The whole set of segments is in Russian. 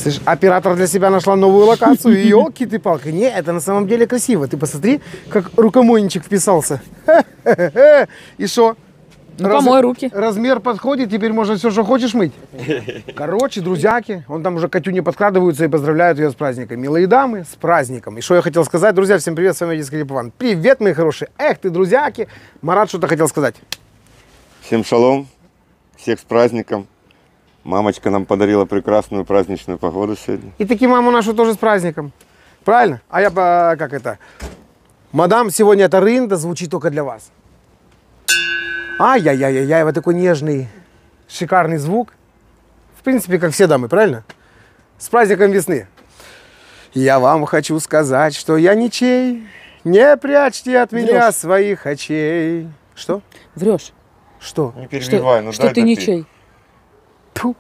Слышь, оператор для себя нашла новую локацию. И елки ты палки. Не, это на самом деле красиво. Ты посмотри, как рукомойничек вписался. И что? Ну, помой руки. Размер подходит, теперь можно все, что хочешь мыть. Короче, друзьяки, он там уже Катюни подкрадываются и поздравляют ее с праздником. Милые дамы, с праздником. И что я хотел сказать, друзья, всем привет, с вами Одесский Липован. Привет, мои хорошие. Эх ты, друзьяки. Марат что-то хотел сказать. Всем шалом, всех с праздником. Мамочка нам подарила прекрасную праздничную погоду сегодня. И таки маму нашу тоже с праздником. Правильно? А я, как это? Мадам, сегодня это рында звучит только для вас. Ай-яй-яй-яй, вот такой нежный, шикарный звук. В принципе, как все дамы, правильно? С праздником весны. Я вам хочу сказать, что я ничей. Не прячьте от меня своих очей. Что? Врешь. Что? Не перебивай, ну что ты ничей. Тьфу.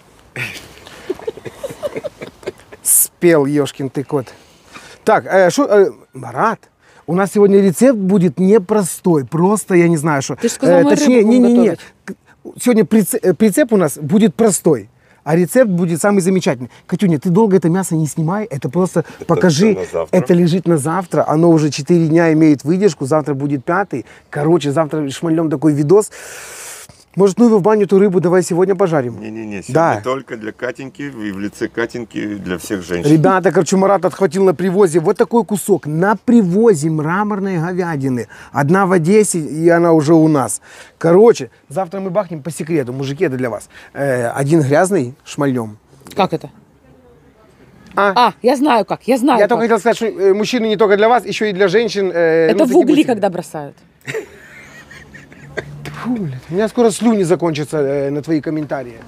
Спел ёшкин ты кот. Так, Марат, у нас сегодня рецепт будет непростой. Просто я не знаю, что. Ты же сказал, точнее, не. Сегодня прицеп у нас будет простой. А рецепт будет самый замечательный. Катюня, ты долго это мясо не снимай, это просто покажи. Это лежит на завтра, оно уже 4 дня имеет выдержку, завтра будет 5-й. Короче, завтра шмальнем такой видос. Может, ну его в баню эту рыбу давай сегодня пожарим? Не-не-не, сегодня да. только для Катеньки, и в лице Катеньки для всех женщин. Ребята, короче, Марат отхватил на привозе вот такой кусок. На привозе мраморной говядины. Одна в Одессе, и она уже у нас. Короче, завтра мы бахнем по секрету, мужики, это для вас. Один грязный шмальнем. Как это? Я знаю как, я знаю. Я только хотел сказать, что мужчины не только для вас, еще и для женщин. Это в угли, когда бросают. Фу, блядь, у меня скоро слюни закончатся на твои комментарии.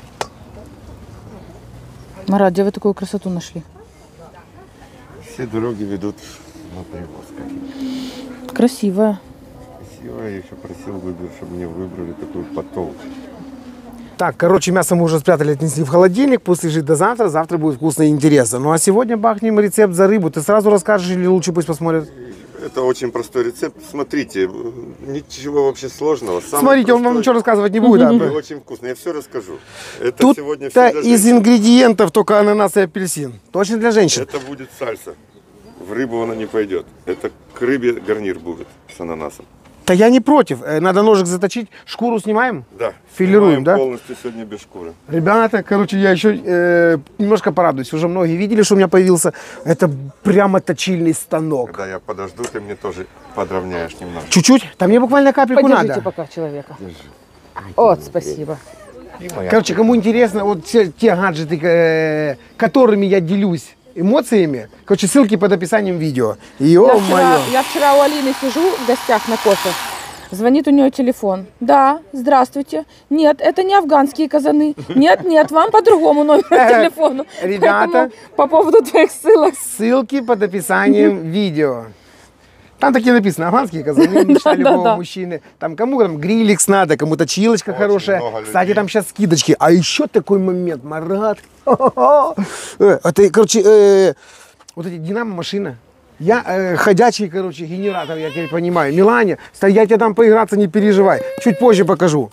Марат, где вы такую красоту нашли? Все дороги ведут на привоз. Красивая. Красиво, я еще просил выбрать, чтобы мне выбрали такой потолок. Так, короче, мясо мы уже спрятали, отнесли в холодильник, пусть лежит до завтра, завтра будет вкусно и интересно. Ну а сегодня бахнем рецепт за рыбу. Ты сразу расскажешь или лучше пусть посмотрят? Это очень простой рецепт. Смотрите, ничего вообще сложного. Смотрите, он вам ничего рассказывать не будет. И очень вкусно. Я все расскажу. Это тут сегодня все для из ингредиентов только ананас и апельсин. Точно для женщин. Это будет сальса. В рыбу она не пойдет. Это к рыбе гарнир будет с ананасом. Да я не против. Надо ножик заточить. Шкуру снимаем? Да. Филируем, да? Полностью сегодня без шкуры. Ребята, короче, я еще немножко порадуюсь. Уже многие видели, что у меня появился. Это прямо точильный станок. Когда я подожду, ты мне тоже подровняешь немного. Чуть-чуть? Там мне буквально капельку Подержите надо. пока человека. Вот, спасибо. Короче, кому интересно, вот те гаджеты, которыми я делюсь эмоциями, короче, ссылки под описанием видео. Я вчера у Алины сижу в гостях на кофе. Звонит у нее телефон. Да, здравствуйте. Нет, это не афганские казаны. Нет, вам по другому номеру телефона. Ребята, поэтому по поводу твоих ссылок. Ссылки под описанием видео. Там такие написано, афганские казаны, мечта любого мужчины. Там кому там гриликс надо, кому-то чилочка хорошая. Кстати, там сейчас скидочки. А еще такой момент, Марат. Это, короче, вот эти динамо-машина. Я ходячий, короче, генератор, я теперь понимаю. Милане, я тебе дам поиграться, не переживай. Чуть позже покажу.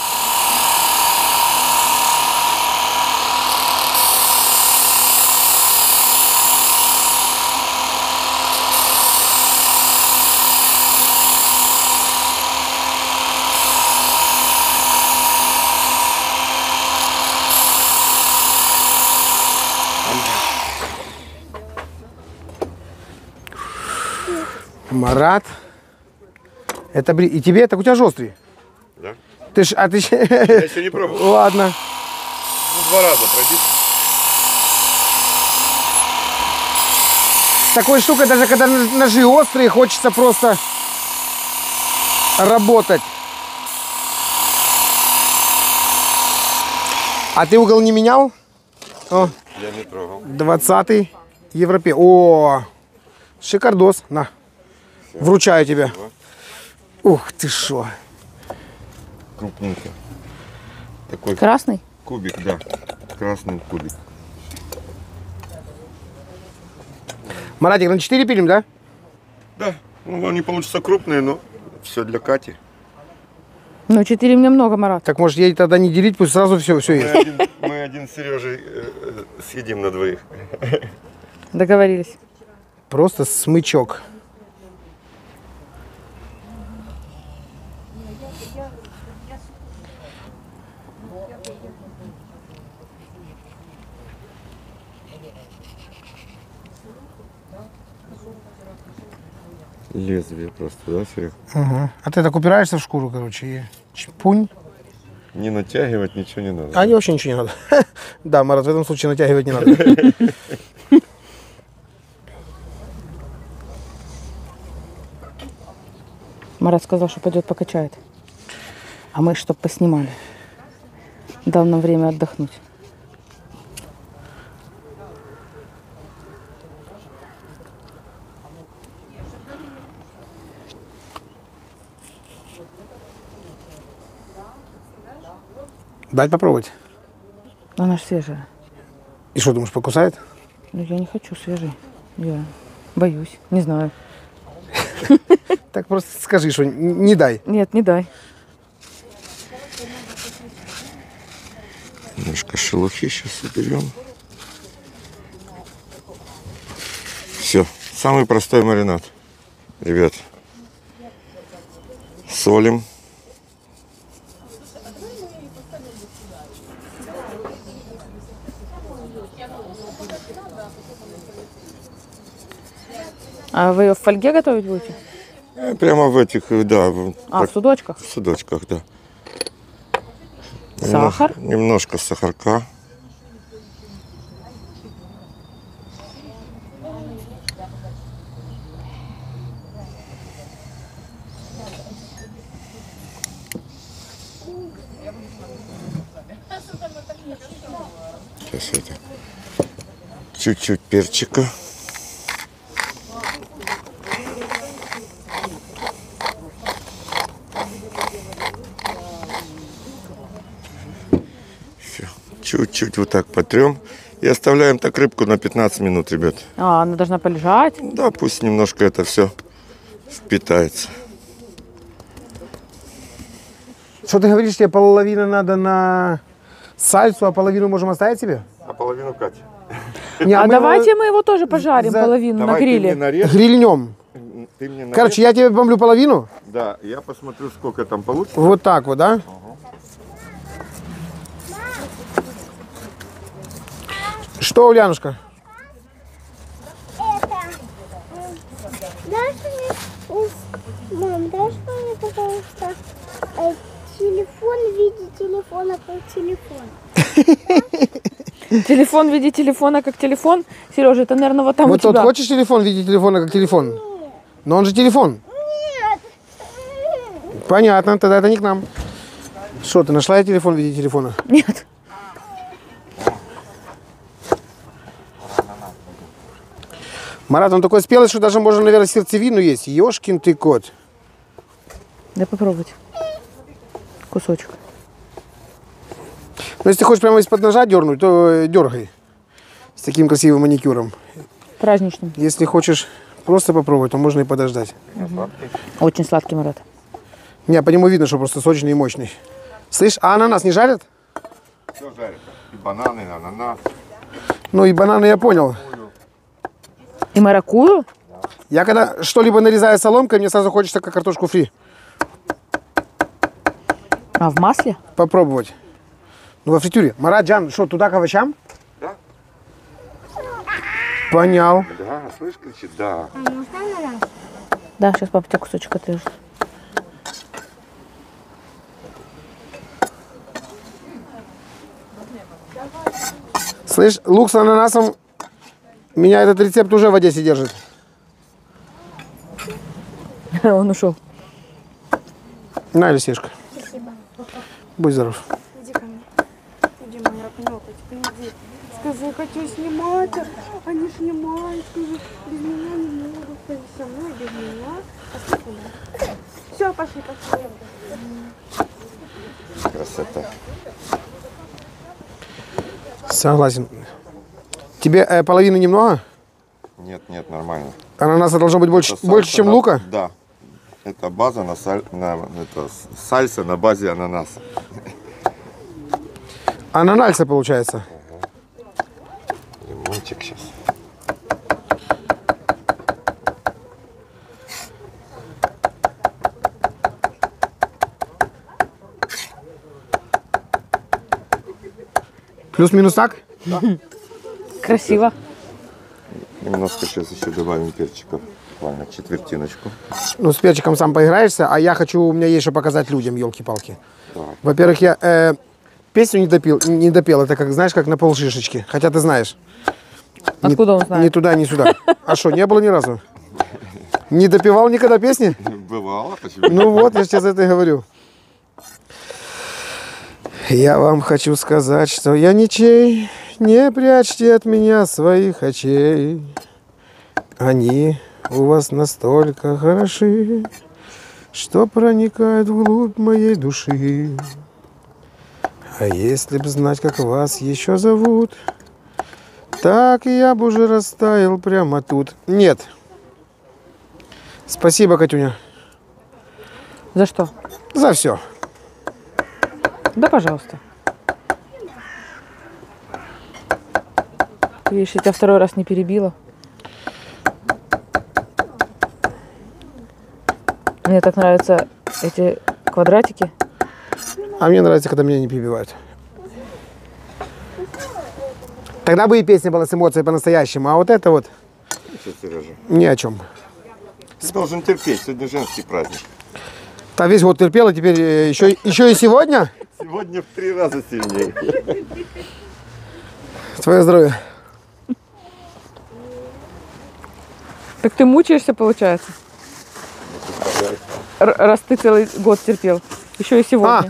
Марат, это и тебе это у тебя же острый? Да. Ты Я еще не пробовал. Ладно. Ну, 2 раза пройди. С такой штукой, даже когда ножи острые, хочется просто работать. А ты угол не менял? О, Я не трогал. 20-й европей. О, шикардос. На. Вручаю тебе. Ух ты шо. Крупненький. Такой Красный? кубик, да. Красный кубик. Маратик, на 4 пилим, да? Да. Ну, они получатся крупные, но все для Кати. Ну, 4 мне много, Марат. Так может ей тогда не делить, пусть сразу все есть. Мы мы один с Сережей съедим на двоих. Договорились. Просто смычок. Лезвие просто, да, Серег? Угу. А ты так упираешься в шкуру, короче, и чпунь. Не натягивать ничего не надо. А вообще ничего не надо. Да, Марат, в этом случае натягивать не надо. Марат сказал, что пойдет покачает. А мы чтоб поснимали. Дал нам время отдохнуть. Дать попробовать. Она же свежая. И что, думаешь, покусает? Ну, я не хочу свежий. Я боюсь. Не знаю. Так просто скажи, что не дай. Нет, не дай. Немножко шелухи сейчас уберем. Все, самый простой маринад. Ребят, солим. А вы ее в фольге готовить будете? Прямо в этих, да. А, в судочках? В судочках, да. Сахар? Немножко сахарка. Сейчас это. Чуть-чуть перчика. Чуть-чуть вот так потрем. И оставляем так рыбку на 15 минут, ребят. А, она должна полежать? Да, пусть немножко это все впитается. Что ты говоришь, тебе половину надо на сальсу, а половину можем оставить себе? А половину Катя. Не, А мы давайте его мы его тоже пожарим половину на гриле. грильнем. Ты мне нарежь. Короче, я тебе бомблю половину. Да, я посмотрю, сколько там получится. Вот так вот, да? Что, Ульянушка? Дашь мне, мам, дашь мне, пожалуйста, телефон в виде телефона как телефон? Телефон в виде телефона как телефон? Сережа, это, наверное, вот там Вот у тебя. тот хочешь телефон в виде телефона как телефон? Но он же телефон. Нет. Понятно, тогда это не к нам. Что, ты нашла я телефон в виде телефона? Нет. Марат, он такой спелый, что даже можно, наверное, сердцевину есть. Ёшкин ты кот. Дай попробовать. Кусочек. Но если ты хочешь прямо из-под ножа дернуть, то дергай. С таким красивым маникюром. Праздничным. Если хочешь просто попробовать, то можно и подождать. Очень сладкий, Марат. Не, по нему видно, что просто сочный и мощный. Слышь, а ананас не жарят? Все жарят. И бананы, и ананас. Ну и бананы я понял. И маракую? Я когда что-либо нарезаю соломкой, мне сразу хочется как картошку фри А в масле? попробовать. Ну, во фритюре. Марат, Джан, что, туда к овощам? Да? Понял. Да, слышь, кричит, да. А можно ананас? Да, сейчас папа тебе кусочек отрежет. Слышь, лук с ананасом, меня этот рецепт уже в Одессе держит. Он ушел. На, Алисешка. Спасибо. Будь здоров. Иди ко мне. Иди, моя кнопочка, иди. Скажи, хочу снимать. Они снимают. Скажи, без меня не могут. Скажи, со мной, без меня. Пошли туда. Все, пошли, пошли. Красота. Согласен. Тебе половины немного? Нет, нет, нормально. Ананаса должно быть больше, Это больше сальса чем на- лука? Да. Это база на, это, сальса на базе ананаса. Ананальца получается. Лимончик сейчас. Плюс-минус так? Красиво. Немножко сейчас еще добавим перчиков. Буквально четвертиночку. Ну, с перчиком сам поиграешься, а я хочу, у меня есть что показать людям, елки-палки. Давай. Во-первых, я песню не допел, это как, знаешь, как на полшишечки. Хотя ты знаешь. Откуда он знает? Ни туда, ни сюда. А что, не было ни разу? Не допевал никогда песни? Бывало, почему? Ну вот, я сейчас это и говорю. Я вам хочу сказать, что я ничей, не прячьте от меня своих очей. Они у вас настолько хороши, что проникают вглубь моей души. А если б знать, как вас еще зовут, так я бы уже растаял прямо тут. Нет. Спасибо, Катюня, За что? за все. Да, пожалуйста. Ты видишь, я тебя второй раз не перебила. Мне так нравятся эти квадратики. А мне нравится, когда меня не перебивают. Тогда бы и песня была с эмоцией по-настоящему, а вот это вот Сейчас, Сережа. ни о чем. Ты должен терпеть, сегодня женский праздник. Та весь год терпела, теперь еще и сегодня. Сегодня в 3 раза сильнее. Твое здоровье. Так ты мучаешься, получается? Раз ты целый год терпел. Еще и сегодня.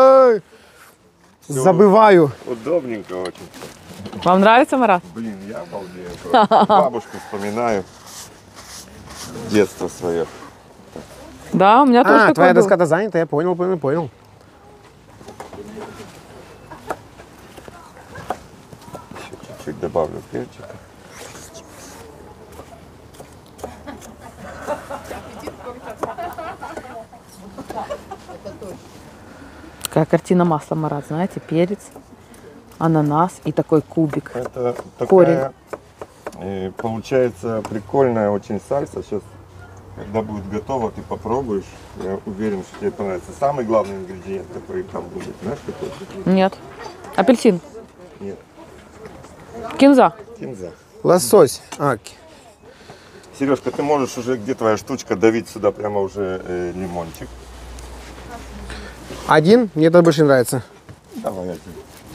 Забываю. Удобненько очень. Вам нравится, Марат? Блин, я обалдею. просто. Бабушку вспоминаю. Детство свое. Да, у меня тоже такое твоя было. доска-то занята, я понял. Еще чуть-чуть добавлю перчика. Такая картина масла, Марат, знаете, перец, ананас и такой кубик. Это Корень. такая, получается, прикольная очень сальса. Сейчас, когда будет готово, ты попробуешь. Я уверен, что тебе понравится. Самый главный ингредиент, который там будет, знаешь, какой? Нет. Апельсин. Нет, Кинза. кинза. Лосось. Сережка, ты можешь уже, где твоя штучка, давить сюда прямо уже лимончик. Один, мне это больше нравится. Давай один.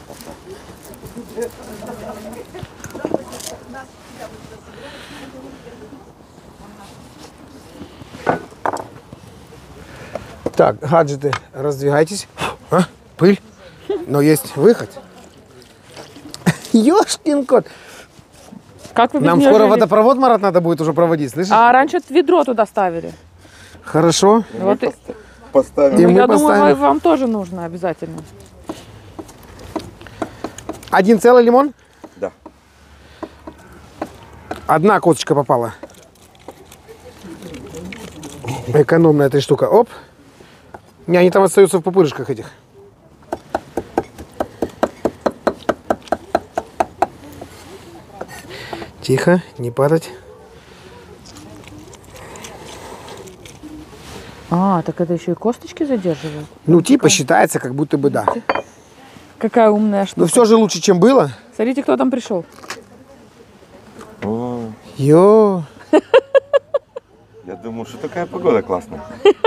Так, гаджеты, раздвигайтесь. Пыль. Но есть выход. Ёшкин кот. Как вы без Нам неё скоро жили? водопровод, Марат, надо будет уже проводить, слышишь? А раньше ведро туда ставили. Хорошо. Вот и- Поставим. И ну, мы я думаю, поставим. вам тоже нужно обязательно. Один целый лимон? Да. Одна косточка попала. Экономная эта штука. Оп. Не, они там остаются в пупырышках этих. Тихо, не падать. А, так это еще и косточки задерживают? Ну, типа считается, как будто бы да. Какая умная штука. Но все же лучше, чем было. Смотрите, кто там пришел. О, Йо. я думаю, что такая погода классная.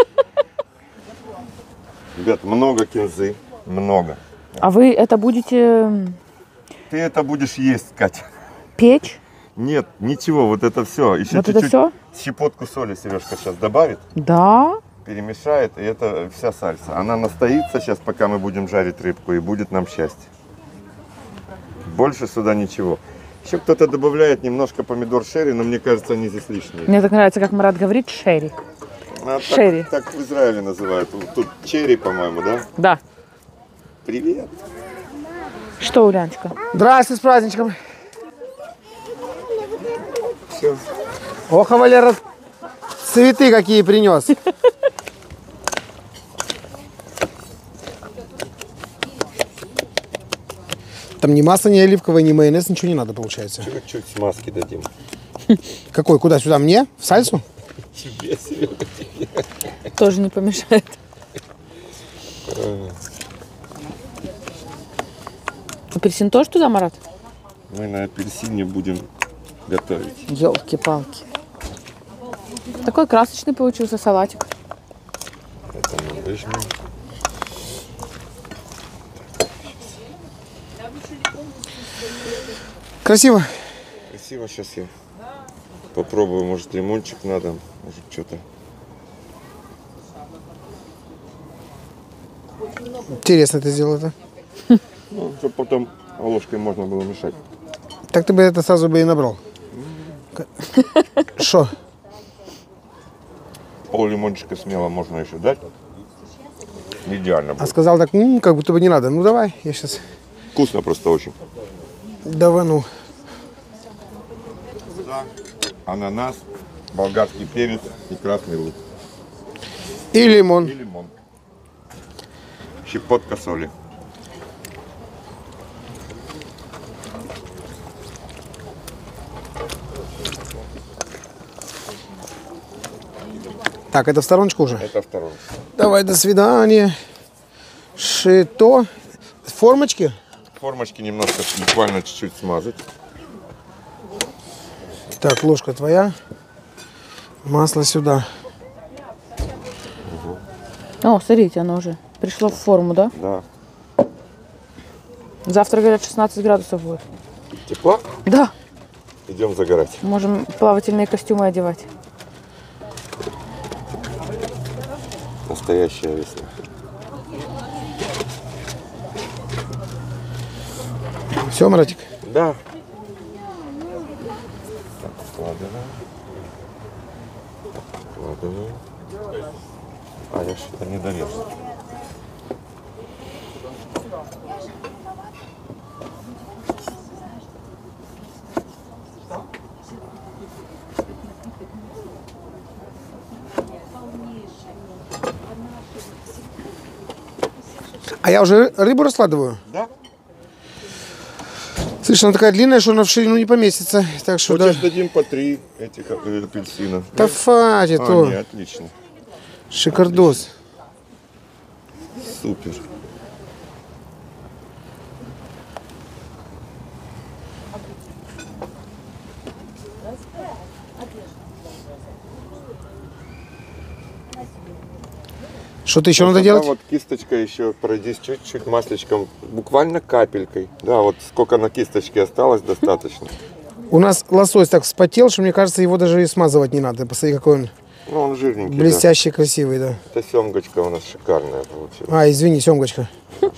Ребят, много кинзы. Много. А вы это будете Ты это будешь есть, Катя. печь? Нет, ничего, вот это все. Еще Вот это чуть-чуть всё? щепотку соли Сережка сейчас добавит, Да. перемешает, и это вся сальса. Она настоится сейчас, пока мы будем жарить рыбку, и будет нам счастье. Больше сюда ничего. Еще кто-то добавляет немножко помидор шерри, но мне кажется, они здесь лишние. Мне так нравится, как Марат говорит, шерри. А шерри. Так в Израиле называют. Тут черри, по-моему, да? Да. Привет. Что, Уляночка? Здравствуйте, с праздничком. Все. Ох, а Валера, цветы какие принес. там ни масло, ни оливковое, ни майонез, ничего не надо, получается. Чуть-чуть смазки дадим. Какой? Куда? Сюда? Мне? В сальсу? Тебе, Серега, тебе. Тоже не помешает. Апельсин тоже туда, Марат? Мы на апельсине будем готовить. Ёлки-палки. Такой красочный получился салатик. Это мы выжмем. Красиво. Красиво. Сейчас я попробую. Может, лимончик надо, может, что-то. Интересно ты сделал это. Ну, чтобы потом ложкой можно было мешать. Так ты бы это сразу бы и набрал. Что? Пол лимончика смело можно еще дать. Идеально А будет. сказал так, как будто бы не надо. Ну давай, я сейчас Вкусно просто очень. давану. Ананас, болгарский перец и красный лук. И лимон. И лимон. Щепотка соли. Так, это в стороночку уже? Это второй. Давай, до свидания. Что? Формочки? Формочки немножко, буквально чуть-чуть смазать. Так, ложка твоя. Масло сюда. О, смотрите, оно уже пришло в форму, да? Да. Завтра, говорят, 16 градусов будет. Тепло? Да. Идем загорать. Можем плавательные костюмы одевать. Настоящая весна. Все, Маратик? Да. Так, складываем. Складываем. А, я что-то не дорезал. А я уже рыбу раскладываю. Да? Слышь, она такая длинная, что она в ширину не поместится. Так что да. Хочешь, дадим по 3 этих апельсина? Да фатит, А, не, отлично. шикардос. Супер. Что-то еще надо Тогда делать? вот кисточкой еще пройдись чуть-чуть масличком, буквально капелькой. Да, вот сколько на кисточке осталось, достаточно. У нас лосось так вспотел, что мне кажется, его даже и смазывать не надо. Посмотри, какой он Ну, он жирненький, блестящий, красивый, да. да. Это семгочка у нас шикарная получилась. А, извини, семгочка.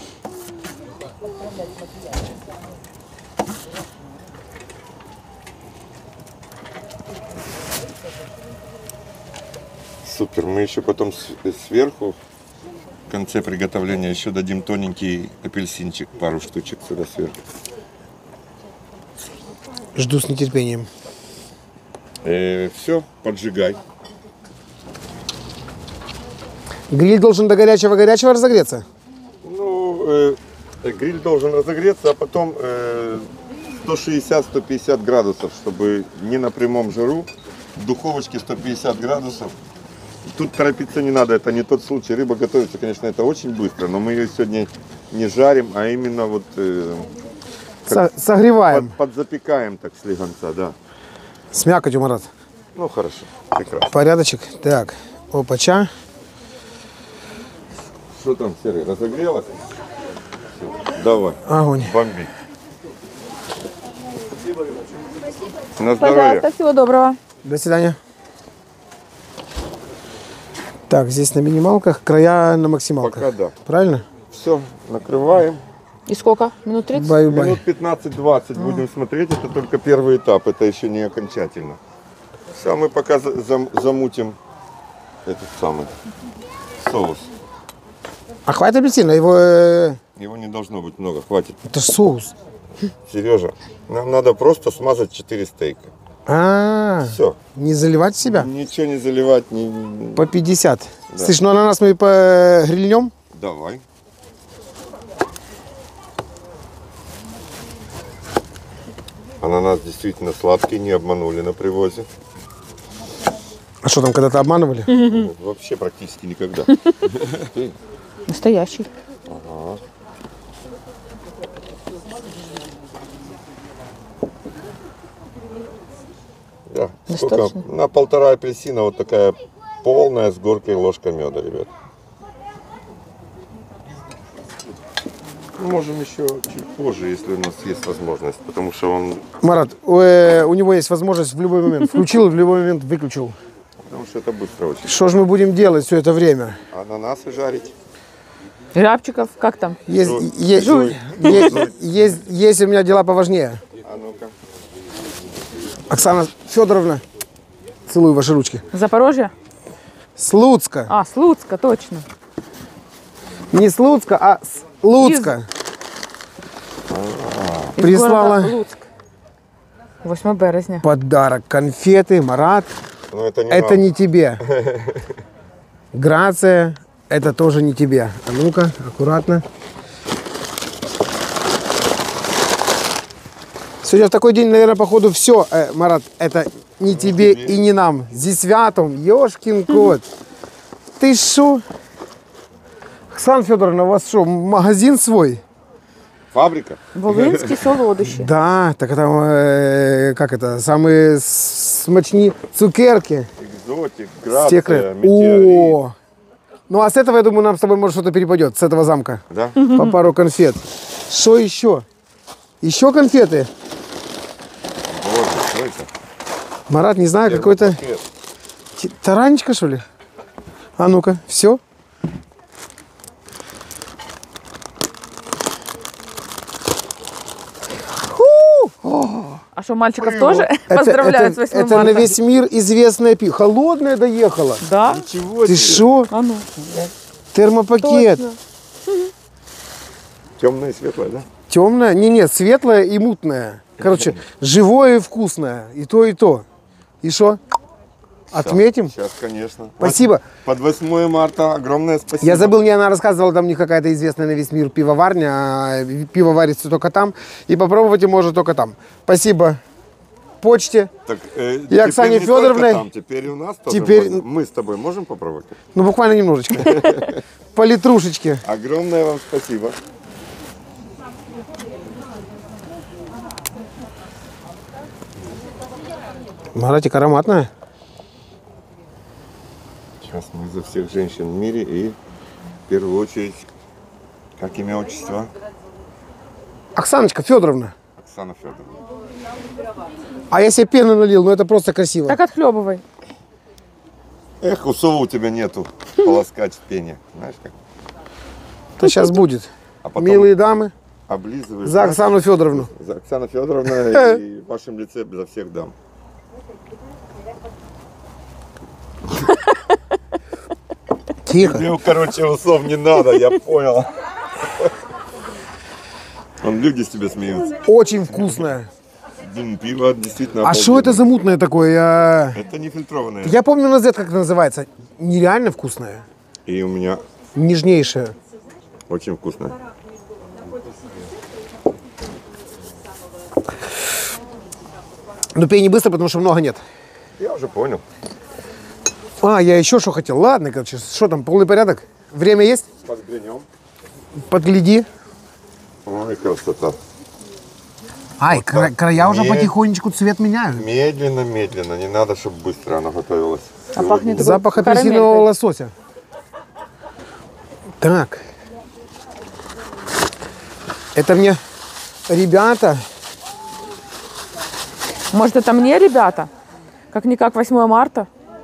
Супер. Мы еще потом сверху, в конце приготовления, еще дадим тоненький апельсинчик, пару штучек сюда сверху. Жду с нетерпением. Все, поджигай. Гриль должен до горячего-горячего разогреться. Ну, гриль должен разогреться, а потом 160-150 градусов, чтобы не на прямом жару, в духовочке 150 градусов. Тут торопиться не надо, это не тот случай. Рыба готовится, конечно, это очень быстро, но мы ее сегодня не жарим, а именно вот Согреваем. подзапекаем так слегонца, да. С мякотью, Марат. Ну, хорошо, прекрасно. Порядочек. Так, опача. Что там, Серый, разогрелось? Всё, давай, Огонь. бомби. На здоровье. Пожалуйста, всего доброго. До свидания. Так, здесь на минималках, края на максималках. Пока да. Правильно? Все, накрываем. И сколько? Минут 30? Бай-бай. Минут 15-20 будем смотреть. Это только первый этап, это еще не окончательно. Все, мы пока замутим этот самый соус. А хватит апельсина? Его... Его не должно быть много, хватит. Это ж соус. Сережа, нам надо просто смазать 4 стейка. Все. Не заливать в себя? Ничего не заливать. Не... По 50. Да. Слышь, ну ананас мы погрильнем? Давай. Ананас действительно сладкий, не обманули на привозе. А что там, когда-то обманывали? Вообще практически никогда. Настоящий. Да. Сколько? Достаточно? На 1,5 апельсина вот такая полная с горкой ложка меда, ребят. Можем еще чуть позже, если у нас есть возможность, потому что он, Марат, у него есть возможность в любой момент. Включил, в любой момент выключил. потому что это быстро очень. Что же мы будем делать все это время? Ананасы жарить. Рябчиков, как там? Есть, Жуй. есть, Жуй. есть у меня дела поважнее. А ну-ка. Оксана Федоровна, целую ваши ручки. Запорожье? С Луцка. А, с Луцка, точно. Не с Луцка, а с Луцка. Из Прислала города Луцк. 8 березня. подарок. Конфеты, Марат. Но это не Это нам. не тебе. Грация, это тоже не тебе. А ну-ка, аккуратно. Сегодня в такой день, наверное, походу все, Марат, это не тебе и не нам. Здесь святом, ёшкин кот. Ты шо? Оксана Федоровна, у вас что, магазин свой? Фабрика? Волинські солодощі. Да, так там, как это, самые смачні цукерки. Экзотик, Стекры. грация, метеорит. О! Ну а с этого, я думаю, нам с тобой может что-то перепадет, с этого замка. Да? По пару конфет. Что еще? Еще конфеты? Боже, что это? Марат, не знаю, какой-то Пакет. таранечка, что ли? А ну-ка, все? А що, мальчиков тоже поздравляют с 8 это марта? на весь мир известное пиво. Холодное доехало. Да? Чего Ты что? А ну. Термопакет. Точно. Темное и светлое, да? Темное? Не, светлое и мутное. Короче, живое и вкусное. И то, и то. И что? Отметим? Сейчас, конечно. Спасибо. Под 8 марта огромное спасибо. Я забыл, мне она рассказывала, там у них какая-то известная на весь мир пивоварня, а пиво варится только там, и попробовать можно только там. Спасибо почте. Так, И теперь Оксане не только Федоровной. там, теперь и у нас тоже Теперь- можно. Мы с тобой можем попробовать? Ну, буквально немножечко. По литрушечке. Огромное вам спасибо. Маратик, ароматная. Сейчас мы за всех женщин в мире и в первую очередь, как имя, отчество? Оксаночка Федоровна. Оксана Федоровна. А я себе пену налил, ну это просто красиво. Так отхлебывай. Эх, усова у тебя нету полоскать в пене. Знаешь как? Это сейчас будет. А потом Милые дамы, облизываешь. за Оксану Федоровну. За Оксану Федоровну и в вашем лице за всех дам. Тихо. Мне, короче, усов не надо, я понял. Он люди с тебя смеются. Очень вкусная. Блин, пиво действительно А что это за мутное такое? Это не фильтрованное. Я помню на Z, как это называется. Нереально вкусное. И у меня Нежнейшее. очень вкусно. Но пей не быстро, потому что много нет. Я уже понял. А, я еще что хотел. Ладно, короче, что там, полный порядок? Время есть? Подглянем. Подгляди. Ой, красота. Ай, края уже Не. потихонечку цвет меняют. Медленно, медленно. Не надо, чтобы быстро оно готовилось. А пахнет Запах апельсинового лосося. Так. Это мне ребята. Может, это мне, ребята? Как-никак 8 марта.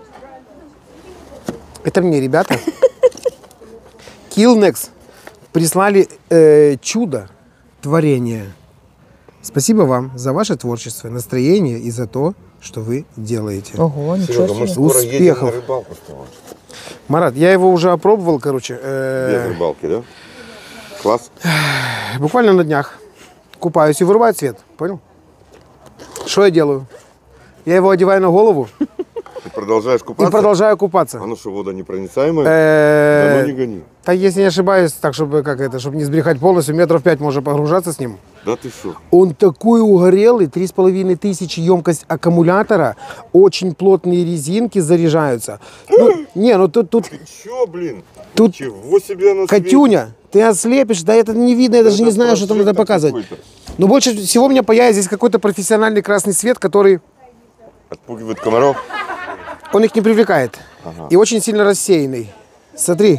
Это мне ребята. Killnex прислали чудо творение. Спасибо вам за ваше творчество, настроение и за то, что вы делаете. Ого, Серега, мы скоро едем Успехов. на рыбалку с тобой. Марат, я его уже опробовал, короче. Без рыбалки, да? Класс. Буквально на днях. Купаюсь и вырубаю цвет. Понял? Что я делаю? Я его одеваю на голову Ты продолжаешь и купаться? продолжаю купаться. А ну что, вода непроницаемая? Да ну не гони. Так, если не ошибаюсь, так, чтобы, как это, чтобы не сбрехать полностью, метров 5 можно погружаться с ним. Да ты шо? Он такой угорелый, 3500 емкость аккумулятора, очень плотные резинки заряжаются. Ну, не, ну тут Ты чё, блин? Тут Чего себе она Катюня, ты ослепишь, да это не видно, я даже не знаю, что там надо показывать. Но больше всего у меня появится здесь какой-то профессиональный красный свет, который, Отпугивает комаров. он их не привлекает. И очень сильно рассеянный. Смотри.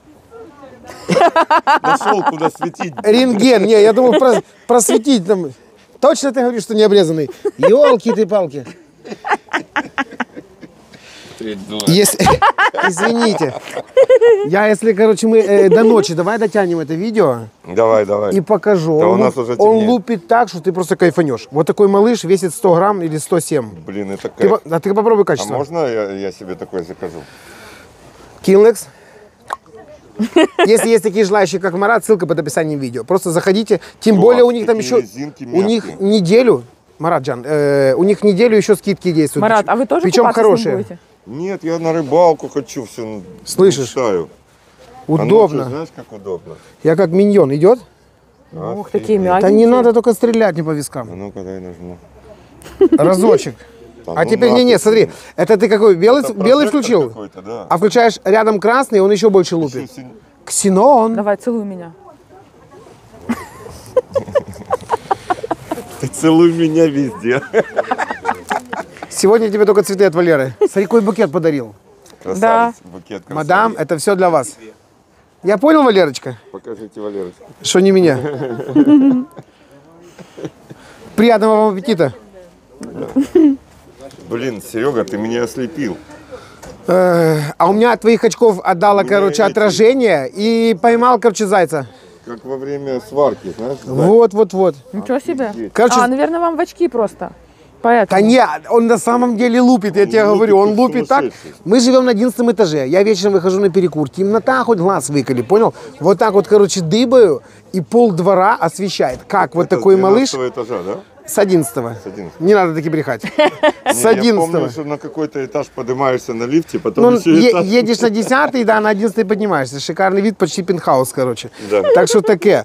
Нашел, куда светить. Рентген, не, я думал просветить там. Точно ты говоришь, что не обрезанный? Ёлки ты палки. Если... Извините. Если, короче, мы до ночи, давай дотянем это видео Давай, давай. и покажу. Да у Он, нас уже он темнеет. лупит так, что ты просто кайфанешь. Вот такой малыш весит 100 грамм или 107. Блин, это Ты, как. ты попробуй А качество. можно я себе такой закажу? Кинлекс. Если есть такие желающие, как Марат, ссылка под описанием видео. Просто заходите. Тем Класс, более у них там такие еще... резинки У них мягкие. неделю... Маратджан, у них неделю еще скидки действуют. Марат, а вы тоже Причем купаться с ним хорошие. будете? Нет, я на рыбалку хочу, все Слышишь? мечтаю. А Удобно. ночью, знаешь, как удобно? Я как миньон. Идет? Ух, такие Офигеть. Да не мягенькие. надо только стрелять не по А вискам. ну-ка, дай нажму. Разочек. Да А ну теперь, нахуй, не, смотри. блин. Это ты какой? Белый, Это белый прожектор включил? какой-то, да. А включаешь рядом красный, он еще больше лупит. Еще сильнее. Ксенон. Давай, целуй меня. Ты целуй меня везде. Сегодня тебе только цветы от Валеры. Смотри, какой букет подарил. Красавец, букет красавец. Мадам, это все для вас. Я понял, Валерочка, Покажите, Валерочка. что не меня. Приятного вам аппетита. Блин, Серега, ты меня ослепил. А у меня от твоих очков отдало, короче, эти- отражение и поймал, короче, зайца. Как во время сварки, знаешь? Вот. Ничего себе. Короче, Наверное, вам в очки просто. Поэтому. да не, он на самом деле лупит, я тебе лупит, говорю, он как лупит так. сумасшедший. Мы живем на 11 этаже, я вечером выхожу на перекур, темнота, хоть глаз выколи, понял? Вот так вот, короче, дыбаю, и пол двора освещает. Как вот Это такой с малыш 12-го этажа, да? с 11-го. 11-го. Не надо таки брехать. С Не, Я помню, 11-го. что на какой-то этаж поднимаешься на лифте, потом Ну, еще этаж. едешь на 10-й, да, на 11-й поднимаешься. Шикарный вид, почти пентхаус, короче. Да. Так что таке.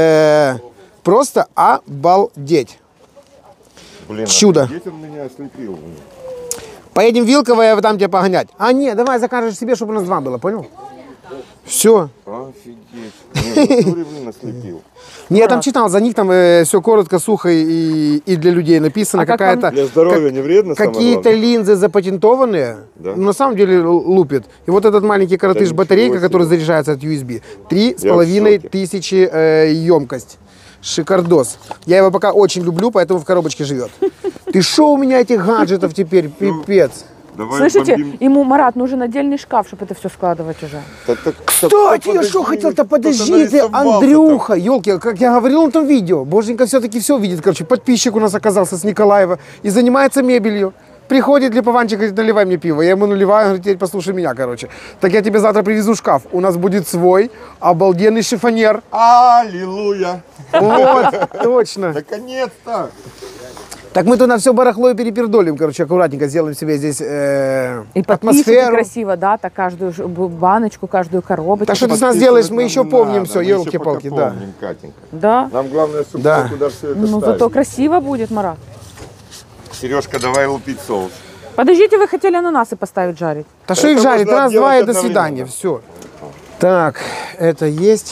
Просто обалдеть. Блин, чудо. офигеть, он меня ослепил. блин. Поедем в Вилково, я там тебя погонять. А, нет, давай закажешь себе, чтобы у нас два было, понял? Все. Офигеть. Не, в натуре, блин, ослепил. Не, я там читал, за них там все коротко, сухо и для людей написано. А как Какая-то, Для здоровья не вредно, самое какие-то главное? линзы запатентованные, Да. но на самом деле лупит. И вот этот маленький коротыш ничего батарейка, себе. который заряжается от USB. Я в 3500 емкость. Шикардос. Я его пока очень люблю, поэтому в коробочке живет. Ты шо у меня этих гаджетов теперь? Пипец. Давай Слышите, бомбим. ему, Марат, нужен отдельный шкаф, чтобы это все складывать уже. Кстати, я что хотел-то, подожди ты, Андрюха, елки, как я говорил на том видео, боженька все-таки все видит, короче, подписчик у нас оказался с Николаева и занимается мебелью. Приходит Липованчик, говорит, наливай мне пиво. Я ему наливаю, говорит, теперь послушай меня, короче. Так я тебе завтра привезу шкаф. У нас будет свой обалденный шифонер. Аллилуйя! Вот, точно. Наконец-то! Так мы тут на все барахло и перепердолим, короче, аккуратненько сделаем себе здесь И подпишите атмосферу. красиво, да, так каждую баночку, каждую коробочку. Так что ты с нас Подписывать делаешь, мы нам еще не помним надо, все, мы еще елки-палки, пока да. помним, Катенька. Да. Нам главное, чтобы Да. куда все это Ну, ставить. зато красиво будет, Марат. Сережка, давай лупить соус. Подождите, вы хотели ананасы поставить жарить. Да что их Это жарить? можно Раз, два и делать до свидания. одновременно. Все. Так, это есть.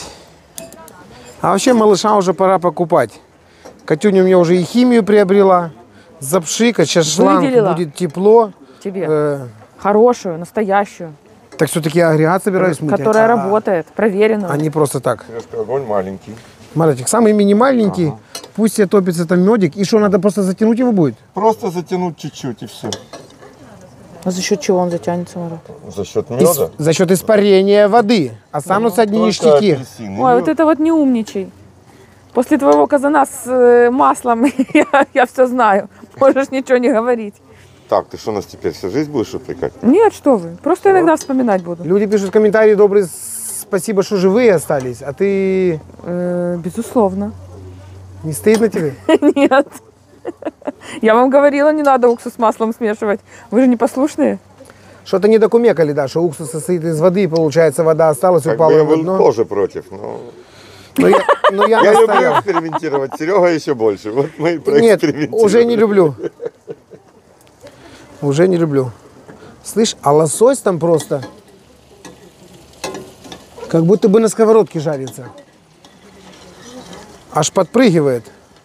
А вообще малыша уже пора покупать. Катюня у меня уже и химию приобрела. Запшикать, сейчас шланг, Выделила. будет тепло. Тебе. Хорошую, настоящую, Так все-таки агрегат собираюсь мыть. которая работает, проверенную. А не просто так. Сережка, огонь маленький. Маратик, самый минимальненький. Пусть себе топится там медик. И что, надо просто затянуть его будет? Просто затянуть чуть-чуть и все. А за счет чего он затянется, Марат? За счет меда. За счет испарения воды. Останутся одни ништяки. апельсин. Ой, вот это вот не умничай. После твоего казана с маслом я все знаю. Можешь ничего не говорить. Так, ты что, нас теперь всю жизнь будешь упрекать? Нет, что вы. Просто иногда вспоминать буду. Люди пишут комментарии добрые, спасибо, что живые остались. А ты Безусловно. не стыдно тебе? Нет. Я вам говорила, не надо уксус с маслом смешивать. Вы же непослушные. Что-то не докумекали, да, что уксус состоит из воды, и получается, вода осталась, Как упала бы я в был дно. тоже против, но... Но Ну, я Я люблю настоял. экспериментировать, Серега еще больше. Вот мы и Нет, проэкспериментируем. уже не люблю. Уже не люблю. Слышь, а лосось там просто как будто бы на сковородке жарится. Аж подпрыгивает.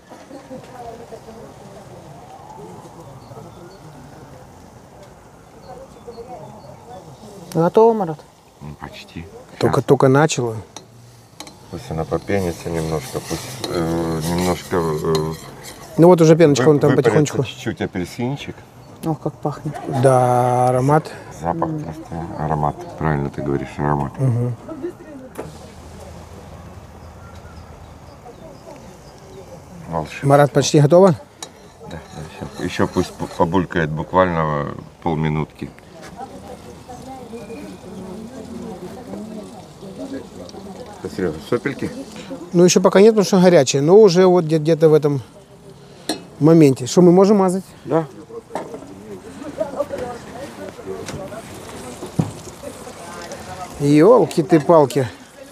Готово, Марат? Ну, почти. Только начало. Пусть она попенится немножко, пусть немножко Ну вот уже пеночка, он там выпарится потихонечку. чуть-чуть апельсинчик. Ох, как пахнет. Да, аромат. Запах просто, аромат. Правильно ты говоришь, аромат. Волшебно. Марат, почти готово? Да, еще пусть побулькает буквально полминутки. Серега, сопельки? Ну, еще пока нет, потому что горячее. Но уже вот где-то в этом моменте. Что мы можем мазать? Да. Ёлки ты палки.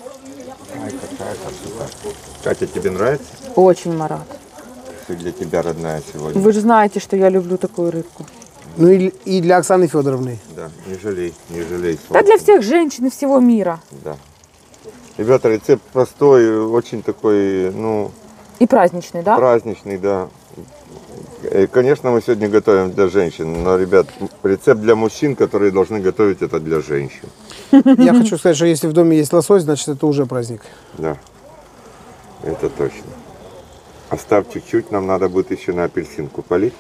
Катя, тебе нравится? Очень, Марат. Все для тебя, родная, сегодня. Вы же знаете, что я люблю такую рыбку. Ну и для Оксаны Федоровны. Да, не жалей, не жалей. Да для всех женщин и всего мира. Да. Ребята, рецепт простой, очень такой, ну, И праздничный, да? праздничный, да. И, конечно, мы сегодня готовим для женщин, но, ребят, рецепт для мужчин, которые должны готовить это для женщин. Я хочу сказать, что если в доме есть лосось, значит это уже праздник. Да, это точно. Оставь чуть-чуть, нам надо будет еще на апельсинку полить.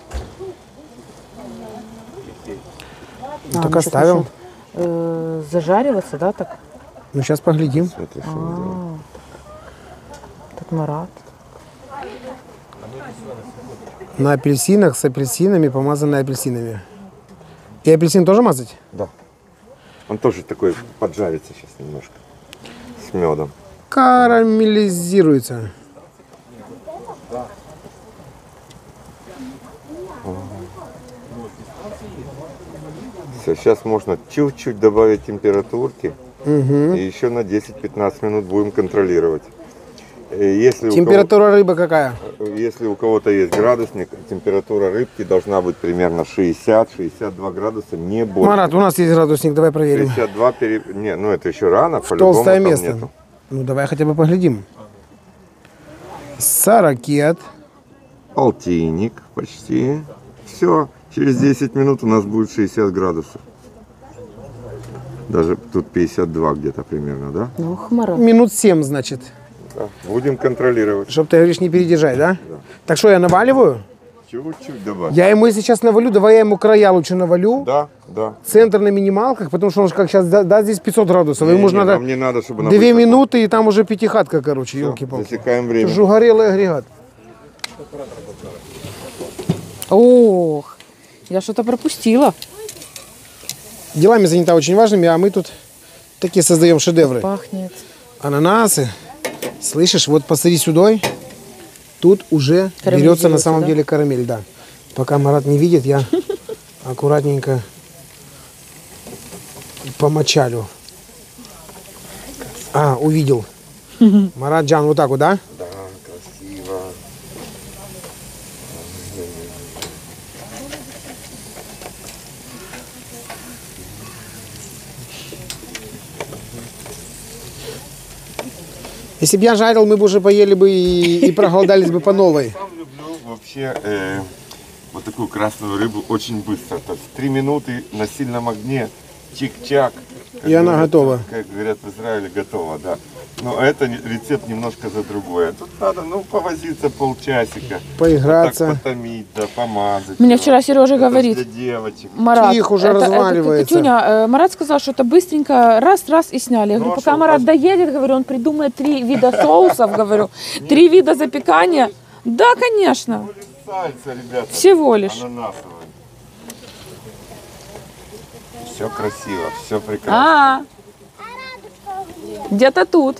Ну, так мы щас оставим. начнем, зажариваться, да, так? Ну сейчас поглядим. Смотри, что мы делаем. Так, Марат. На апельсинах с апельсинами, помазанные апельсинами. И апельсин тоже мазать? Да. Он тоже такой поджарится сейчас немножко. С медом. Карамелизируется. Все, сейчас можно чуть-чуть добавить температурки. И еще на 10-15 минут будем контролировать. Если Температура рыбы какая? Если у кого-то есть градусник, температура рыбки должна быть примерно 60-62 градуса, не больше. Марат, у нас есть градусник, давай проверим. 62 Не, ну это еще рано, по-любому Толстое там место. нету. Ну давай хотя бы поглядим. Сорокет. Полтинник почти. Все, через 10 минут у нас будет 60 градусов. Даже тут 52 где-то примерно, да? Ох, Марат. Минут 7, значит. Да. Будем контролировать. Чтоб ты говоришь, не передержать, да? Так что я наваливаю? Чуть-чуть добавь. Я ему сейчас навалю, давай я ему края лучше навалю. Да, да. Центр на минималках, потому что он же как сейчас, да, здесь 500 градусов. Не, Ему же не, надо нам не надо, чтобы она 2 быстро- минуты, и там уже пятихатка, короче, елки-палки. Засекаем время. Это же угорелый агрегат. Ох, я что-то пропустила. Делами занята очень важными, а мы тут такие создаем шедевры. Пахнет. Ананасы. Слышишь, вот посмотри сюда. Тут уже берется на самом да? деле карамель, да. Пока Марат не видит, я аккуратненько помочалю. А, увидел. Маратджан, вот так вот, да? Да, красиво. Если бы я жарил, мы бы уже поели бы и проголодались бы по новой. Сам люблю вообще вот такую красную рыбу очень быстро. То есть 3 минуты на сильном огне, чик-чак. И она готова. Как говорят в Израиле, готова, да. Но это рецепт немножко за другое. Тут надо, ну, повозиться полчасика. Поиграться. Вот так потомить, да, помазать. Мне его. вчера Сережа Это говорит. для девочек. Марат, Тихо, уже разваливается. Катюня, Марат сказал, что это быстренько раз-раз и сняли. Я Ну, говорю, а пока что, Марат доедет, говорю, он придумает 3 вида соусов, говорю, 3 вида запекания. Да, конечно, Сальса, ребята. всего лишь. Ананасовая. Все красиво, все прекрасно. Где-то тут.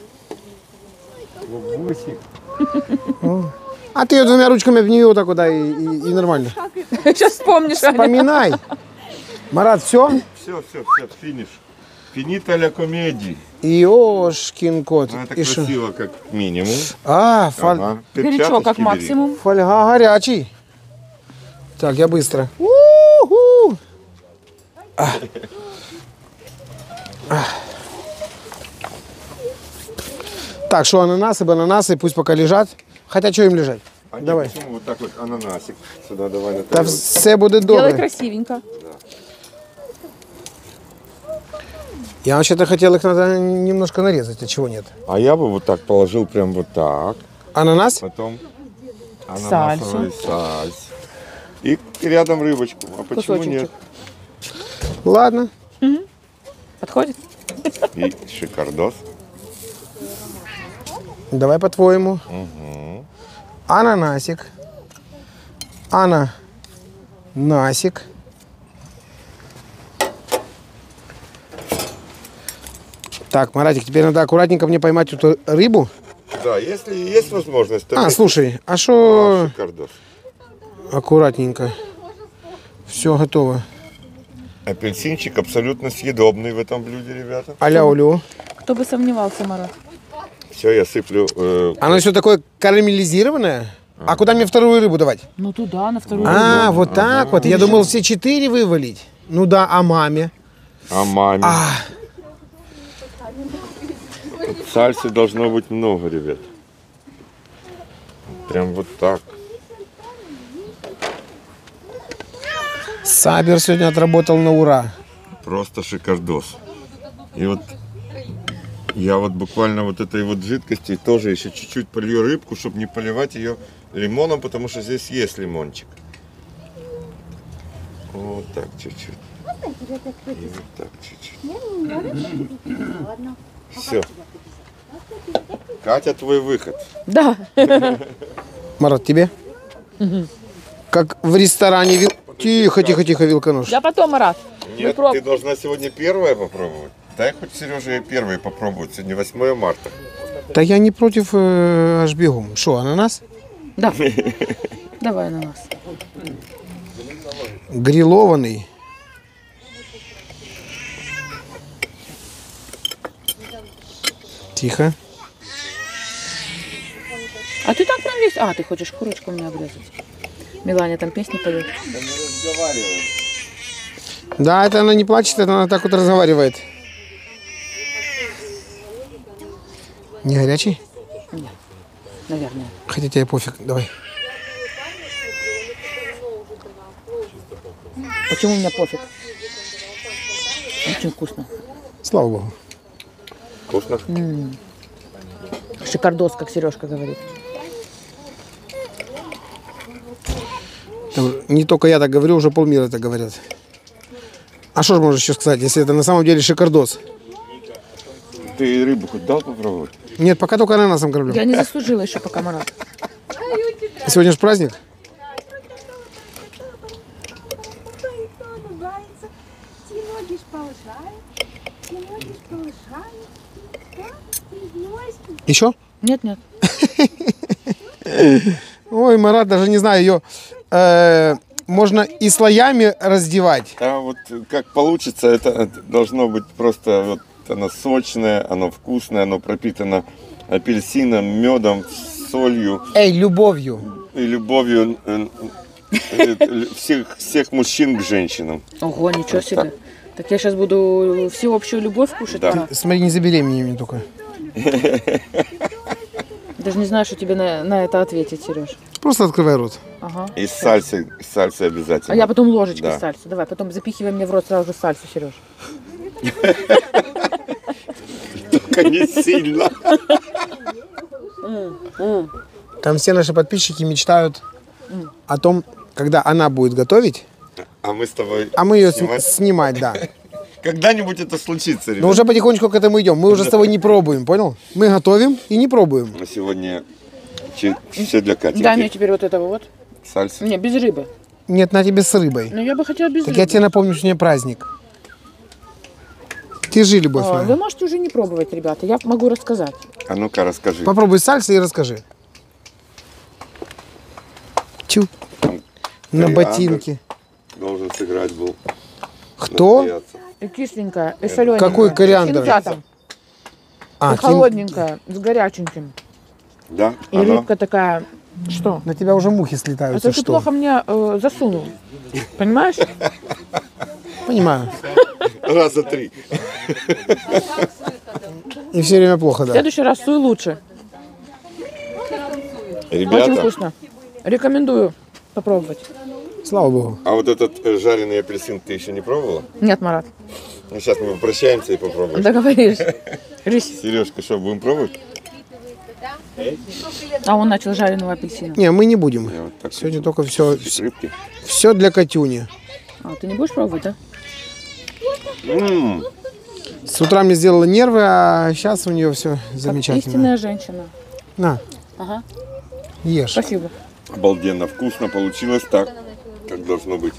Бусик. А ты ее 2 ручками обними вот так вот, да, и нормально. Сейчас вспомнишь, Аня. Поминай. Марат, все? Все, финиш. Финита ля комедии. Ёшкин кот. Ну, это И шо? красиво, как минимум. А, Ага. Горячо, Перчаточки как бери. максимум. фольга горячий. Так, я быстро. У-ху. Так, что бананасы, пусть пока лежат. Хотя что им лежать? А нет, Давай. почему вот так вот ананасик сюда давай на Та тарелку. все буде Делай добре. красивенько. Я вообще-то хотел их надо немножко нарезать, а чего нет? А я бы вот так положил прям вот так. Ананас? Потом Сальсу. ананасовый сальс. И рядом рыбочку. А почему Кусочек. нет? Ладно. Подходит? И шикардос. Давай по-твоему. Ананасик. Ананасик. Так, Маратик, теперь надо аккуратненько мне поймать эту рыбу. Да, если есть возможность, то... А, слушай, а что... шикардос. Аккуратненько. Все готово. Апельсинчик абсолютно съедобный в этом блюде, ребята. Аля-улю. Кто бы сомневался, Марат. Все, я сыплю... Оно все такое карамелизированное? А куда мне вторую рыбу давать? Ну туда, на вторую. А, вот так вот. Я думал все 4 вывалить. Ну да, а маме? А маме. Сальсы должно быть много, ребят. Прям вот так. Сабер сегодня отработал на ура. Просто шикардос. И вот я вот буквально вот этой вот жидкости тоже еще чуть-чуть полью рыбку, чтобы не поливать ее лимоном, потому что здесь есть лимончик. Вот так чуть-чуть. И вот так чуть-чуть. Все. Катя, твой выход. Да. Марат, тебе? Как в ресторане вил... Тихо, тихо, тихо, вилконож. Я потом, Марат. Нет, проб- ты должна сегодня первая попробовать. Дай хоть Сережа и первый попробовать. Сегодня 8 марта. Да я не против аж бегом. Что, ананас? Да. Давай на нас. Грилованный. Тихо. А ты так прям весь... А, ты хочешь курочку мне обрезать? Миланя там песни поет. Да, это она не плачет, это она так вот разговаривает. Не горячий? Наверное. Хотя тебе пофиг, давай. Почему у меня пофиг? Очень вкусно. Слава богу. Вкусно? Шикардос, как Сережка говорит. Там не только я так говорю, уже полмира так говорят. А что же можешь еще сказать, если это на самом деле шикардос? Ты рыбу хоть дал попробовать? Нет, пока только ананасом кормлю. Я не заслужила еще пока, Марат. Сегодня же праздник. Еще? Нет, нет. Ой, Марат, даже не знаю, ее можно и слоями раздевать. А вот как получится, это должно быть просто вот оно сочное, оно вкусное, оно пропитано апельсином, медом, солью Эй, любовью. и любовью всех мужчин к женщинам. Ого, ничего себе. Так я сейчас буду всеобщую любовь кушать. Да. Марат. Смотри, не забеременей мне только. Даже не знаю, что тебе на это ответить, Сереж. Просто открывай рот. Ага. И с сальсой обязательно. А я потом ложечкой Да. сальсу. Давай, потом запихивай мне в рот сразу же сальсу, Сереж. Только не сильно. Там все наши подписчики мечтают о том, когда она будет готовить, А мы с тобой а мы ее снимать? снимать, да. Когда-нибудь это случится, ребят. Но уже потихонечку к этому идем. Мы уже с тобой не пробуем, понял? Мы готовим и не пробуем. На сегодня все для Кати. Дай мне теперь вот этого вот. Сальса. Не, без рыбы. Нет, на тебе с рыбой. Ну, я бы хотела без Так рыбы. я тебе напомню, что сегодня праздник. Держи, любовь А, моя. вы можете уже не пробовать, ребята. Я могу рассказать. А ну-ка расскажи. Попробуй сальса и расскажи. Чу. Там На кориандр ботинке. Должен сыграть был. Кто? настояться. и кисленькая, и солененькая. Какой кориандр? С кинзатом. А, И холодненькая, с горяченьким. Да, И оно. рыбка такая, что? На тебя уже мухи слетают. Это ты ты что? плохо мне засунул. Понимаешь? Понимаю. Раза 3. И все время плохо, В да. следующий раз суй лучше. Очень Ребята, вкусно. Рекомендую попробовать. Слава богу. а вот этот жареный апельсин ты еще не пробовала? Нет, Марат, Ну, сейчас мы попрощаемся и попробуем. договорились. Рись. Сережка, что, будем пробовать? А он начал жареного апельсина. Не, мы не будем. Я вот так Сегодня хочу. только все, Рыбки. все для Катюни. А, ты не будешь пробовать, да? С утра мне сделала нервы, а сейчас у нее все Как замечательно. истинная женщина. На, Ага, ешь. спасибо. Обалденно вкусно получилось так, как должно быть.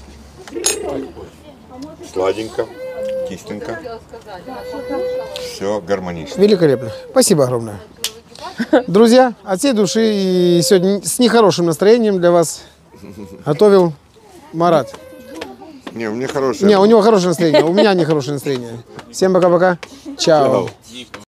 Сладенько, кисленько. Все гармонично. Великолепно. Спасибо огромное. Друзья, от всей души и сегодня с нехорошим настроением для вас готовил Марат. Не, у меня хорошее. Не, у него хорошее настроение, у меня нехорошее настроение. Всем пока-пока. Чао.